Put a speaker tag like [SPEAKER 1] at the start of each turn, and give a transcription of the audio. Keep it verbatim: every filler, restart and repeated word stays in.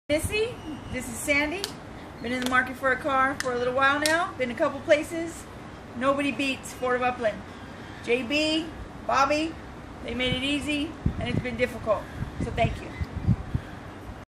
[SPEAKER 1] Missy, this is Sandy. Been in the market for a car for a little while now. Been a couple places. Nobody beats Ford of Upland. J B, Bobby, they made it easy and it's been difficult. So thank you.